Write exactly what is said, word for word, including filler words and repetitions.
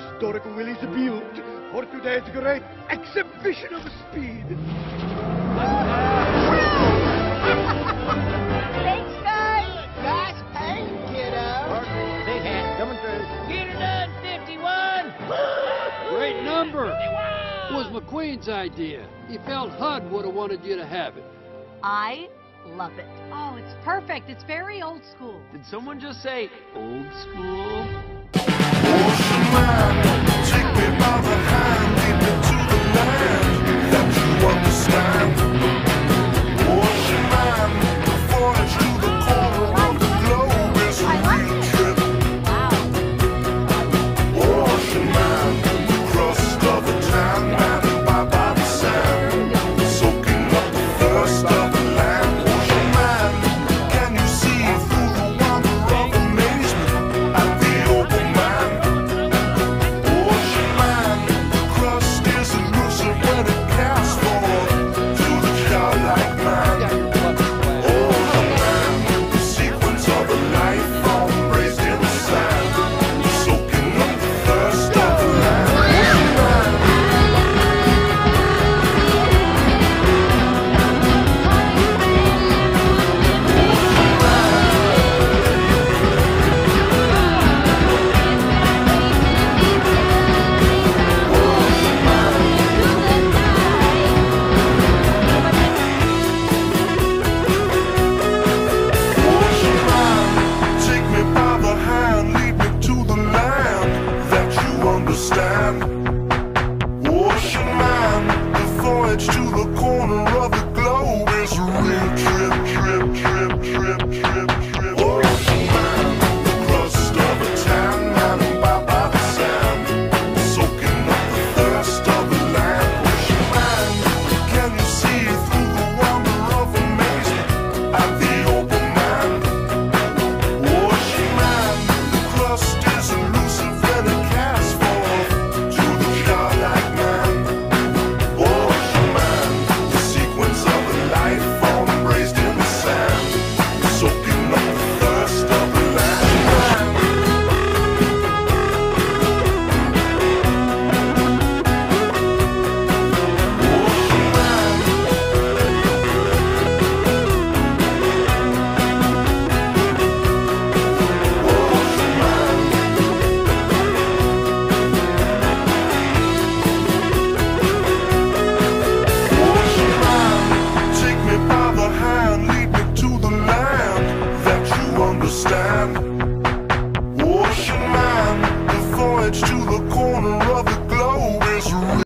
historic Willys built for today's great exhibition of speed. Thanks, guys. Gosh, hey, kiddo. Big hat coming through. Get her done, fifty-one. Great number. fifty-one. It was McQueen's idea. He felt H U D would have wanted you to have it. I love it. Oh, it's perfect. It's very old school. Did someone just say old school? Take me by the hand.